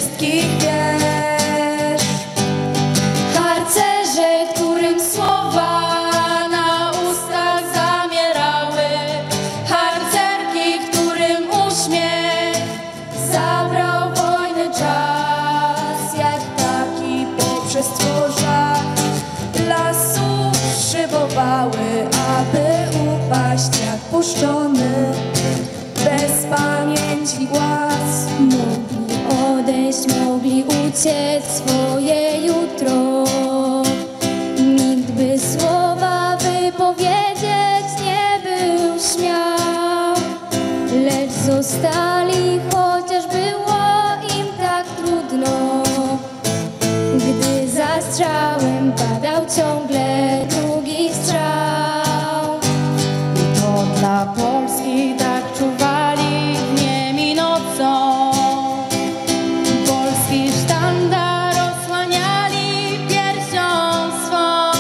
wszystkich wiesz. Harcerze, którym słowa na ustach zamierały, harcerki, którym uśmiech zabrał wojny czas, jak ptaki poprzez tworza lasu szybowały, aby upaść jak puszczony, bez pamięci głaz. Mogli odejść, mogli uciec swoje jutro. Nikt by słowa wypowiedzieć nie był śmiał, lecz zostali, chociaż było im tak trudno. Gdy za strzałem padał ciągle drugi strzał, to dla Polski tak czuwali dniem i nocą. Polski sztandar osłaniali piersią swą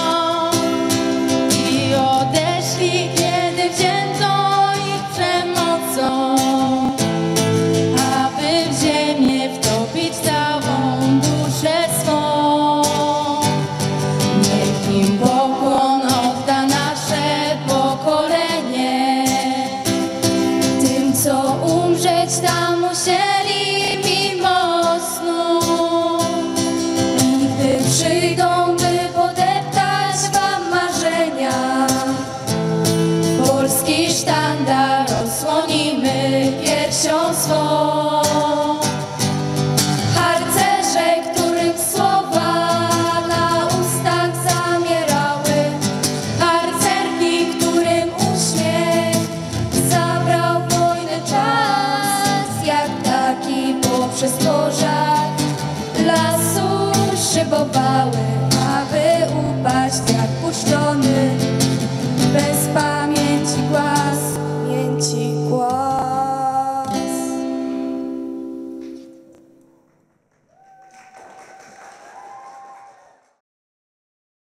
i odeszli, kiedy wzięto ich przemocą, aby w ziemię wtopić całą duszę swą. Niech im pokłon odda nasze pokolenie, tym, co umrzeć tam musieli mimo snu. I gdy przyjdą, by podeptać wam marzenia, polski sztandar osłonimy piersią swą. Harcerze, którym słowa na ustach zamierały, harcerki, którym uśmiech zabrał wojny czas, jak ptaki poprzez tworza lasu szybowały, aby upaść jak